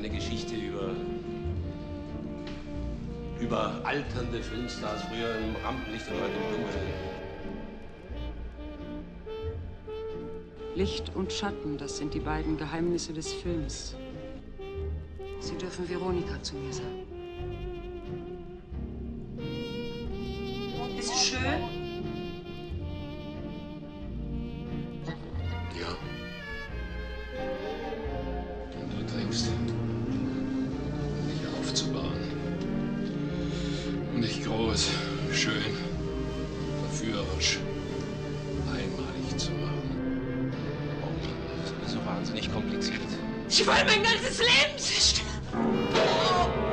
eine Geschichte über alternde Filmstars, früher im Rampenlicht und heute im Dunkeln. Licht und Schatten, das sind die beiden Geheimnisse des Films. Sie dürfen Veronika zu mir sagen. Ist es schön? Ja. Und du trinkst, um dich aufzubauen. Um dich groß, schön, verführerisch, einmalig zu machen. Das ist so wahnsinnig kompliziert. Ich will mein ganzes Leben zerstören.